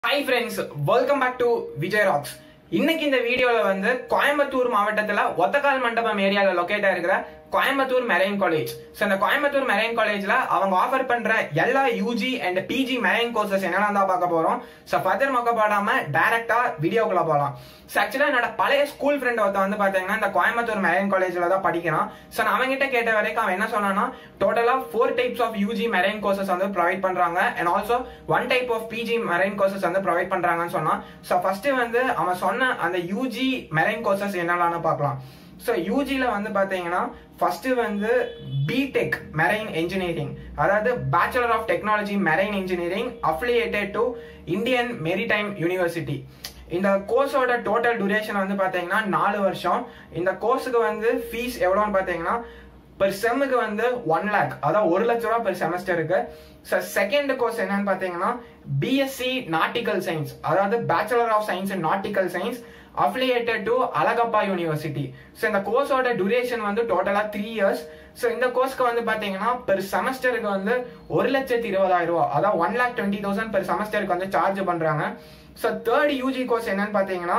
Hi friends, welcome back to Vijay Rocks. இன்னைக்கு இந்த வீடியோல வந்து கோயம்புத்தூர் மாவட்டத்துல ஒத்தக்கால் மண்டபம் ஏரியால லொகேட் ஆயிருக்கிற கோயம்புத்தூர் மெரைன் காலேஜ். சோ இந்த கோயம்புத்தூர் மெரைன் காலேஜ்ல அவங்க ஆஃபர் பண்ற எல்லா UG and PG marine courses என்னெல்லாம் தான் பார்க்க போறோம். சோ ஃபர்தர் மொக்கப்படாம டைரக்டா வீடியோக்குள்ள போலாம். சோ ஆக்சுவலா என்னோட பழைய ஸ்கூல் ஃப்ரெண்ட் ஒருத்த வந்து பாத்தீங்கன்னா இந்த கோயம்புத்தூர் மெரைன் காலேஜ்ல தான் படிக்கிறான். சோ நான் அவன்கிட்ட கேட்ட வரைக்கும் அவன் என்ன சொன்னான்னா டோட்டலா 4 types of UG marine courses வந்து ப்ரொவைட் பண்றாங்க and also 1 type of PG marine courses வந்து ப்ரொவைட் பண்றாங்கன்னு சொன்னான். சோ ஃபர்ஸ்ட் வந்து அவன் சொன்ன அந்த யூஜி மெரைன் கோர்சஸ் என்னெல்லாம் பார்க்கலாம். சோ யூஜில வந்து பாத்தீங்கன்னா ஃபர்ஸ்ட் வந்து பிடெக் மெரைன் இன்ஜினியரிங், அதாவது bachelor of technology marine engineering affiliated to Indian Maritime University. இந்த கோர்ஸோட டோட்டல் டியூரேஷன் வந்து பாத்தீங்கன்னா 4 வருஷம். இந்த கோர்ஸுக்கு வந்து ஃபீஸ் எவ்வளவுன்னு பாத்தீங்கன்னா பெர் செம்முக்கு வந்து 1 lakh, அதாவது 1 லட்ச ரூபாய் பெர் செமஸ்டருக்கு. செகண்ட் கோர்ஸ் என்னன்னு பாத்தீங்கன்னா பிஎஸ்சி நாட்டிக்கல் சயின்ஸ், அதாவது bachelor of science in nautical science affiliated to Alagappa University. So இந்த கோர்ஸோட டியூரேஷன் வந்து டோட்டலா 3 years. ஸோ இந்த கோர்ஸ்க்கு வந்து பாத்தீங்கன்னா பெர் செமஸ்டருக்கு வந்து 1,20,000 ரூபாய், அதாவது 1,20,000 பெர் செமஸ்டருக்கு வந்து சார்ஜ் பண்றாங்க. ஸோ தேர்ட் யூஜி கோர்ஸ் என்னன்னு பாத்தீங்கன்னா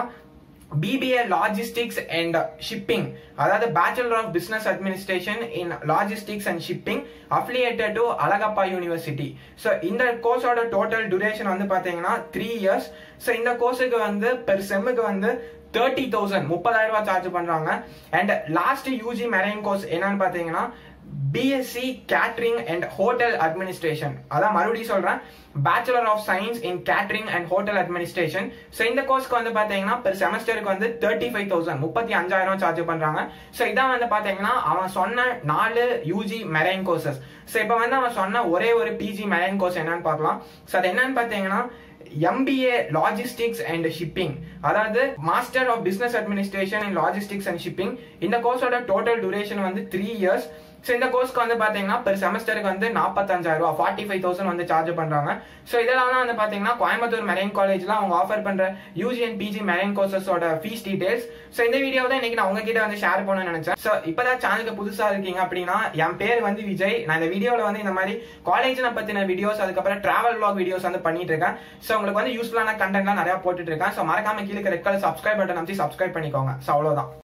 BBA Logistics and Shipping, அதாவது Bachelor of Business Administration in Logistics and Shipping affiliated to Alagappa University. So இந்த கோர்ஸோட டோட்டல் டியூரேஷன் வந்து பாத்தீங்கன்னா 3 years. So இந்த கோர்ஸுக்கு வந்து பெர் செம்முக்கு வந்து 30,000 ரூபாய் சார்ஜ் பண்றாங்க. And last UG marine course என்னன்னு பாத்தீங்கன்னா B Sc catering and hotel administration, அதான் மறுபடியும் சொல்றேன், bachelor of science in catering and hotel administration. So இந்த கோர்ஸ்க்கு வந்து பாத்தீங்கன்னா பெர் செமஸ்டருக்கு வந்து 35,000 35,000 சார்ஜ் பண்றாங்க. ஸோ இதான் வந்து பாத்தீங்கன்னா அவன் சொன்ன 4 யூஜி மெரைன் கோர்சஸ். ஸோ இப்போ வந்து அவன் சொன்ன ஒரே ஒரு பிஜி மெரைன் கோர்ஸ் என்னன்னு பார்க்கலாம். ஸோ அது என்னன்னு பாத்தீங்கன்னா MBA லாஜிஸ்டிக்ஸ் அண்ட் ஷிப்பிங், அதாவது master of business administration in logistics and shipping. இந்த கோர்ஸோட டோட்டல் டியூரேஷன் வந்து 3 years. ஸோ இந்த கோர்ஸ்க்கு வந்து பாத்தீங்கன்னா பெர் செமஸ்டருக்கு வந்து 45,000 ரூபாய் 45,000 வந்து சார்ஜ் பண்றாங்க. ஸோ இதெல்லாம் தான் வந்து பாத்தீங்கன்னா கோயம்புத்தூர் மெரைன் காலேஜ்ல அவங்க ஆஃபர் பண்ற யூஜி அண்ட் பிஜி மெரைன் கோர்சஸோட ஃபீஸ் டீடைல்ஸ். ஸோ இந்த வீடியோ தான் இன்னைக்கு நான் உங்ககிட்ட வந்து ஷேர் பண்ணணும்னு நினைச்சேன். ஸோ இப்பதான் சேனலுக்கு புதுசா இருக்கீங்க அப்படின்னா என் பேர் வந்து விஜய். நான் இந்த வீடியோல வந்து இந்த மாதிரி காலேஜ் பத்தின வீடியோஸ், அதுக்கப்புறம் டிராவல் vlog வீடியோஸ் வந்து பண்ணிட்டு இருக்கேன். ஸோ உங்களுக்கு வந்து யூஸ்ஃபுல்லான கண்டென்ட்லாம் நிறைய போட்டுட்டு இருக்கேன். ஸோ மறக்காம கீழே ரெட் கலர் சப்ஸ்கிரைப் பட்டன் அமைச்சு சப்ஸ்கிரைப் பண்ணிக்கோங்க. ஸோ அவ்வளவுதான்.